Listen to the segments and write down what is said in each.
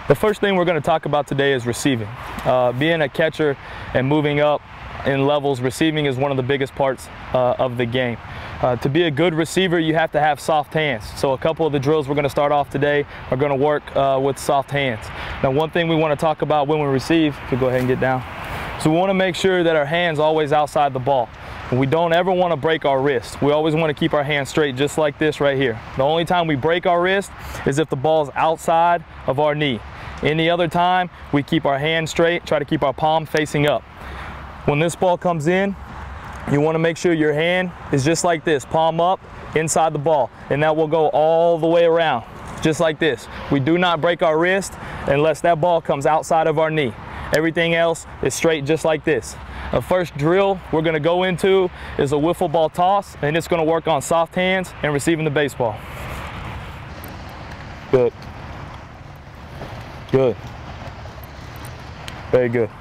The first thing we're going to talk about today is receiving. Being a catcher and moving up in levels, receiving is one of the biggest parts of the game. To be a good receiver, you have to have soft hands. So a couple of the drills we're going to start off today are going to work with soft hands. Now, one thing we want to talk about when we receive, if you go ahead and get down. So we want to make sure that our hand's always outside the ball. We don't ever want to break our wrist. We always want to keep our hands straight, just like this right here. The only time we break our wrist is if the ball's outside of our knee. Any other time, we keep our hand straight, try to keep our palm facing up. When this ball comes in, you want to make sure your hand is just like this, palm up, inside the ball, and that will go all the way around, just like this. We do not break our wrist unless that ball comes outside of our knee. Everything else is straight, just like this. The first drill we're going to go into is a wiffle ball toss, and it's going to work on soft hands and receiving the baseball. Good. Good. Very good.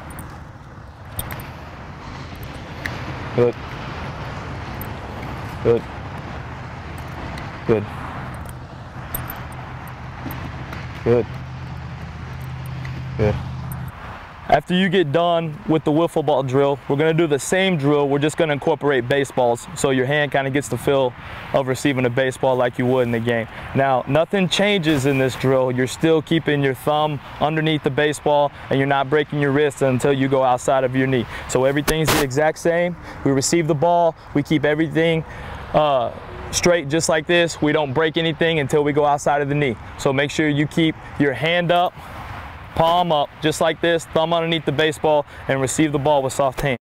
Good. Good. Good. Good. Good. After you get done with the wiffle ball drill, we're going to do the same drill. We're just going to incorporate baseballs so your hand kind of gets the feel of receiving a baseball like you would in the game. Now, nothing changes in this drill. You're still keeping your thumb underneath the baseball and you're not breaking your wrist until you go outside of your knee. So everything's the exact same. We receive the ball. We keep everything straight just like this. We don't break anything until we go outside of the knee. So make sure you keep your hand up, palm up, just like this, thumb underneath the baseball, and receive the ball with soft hands.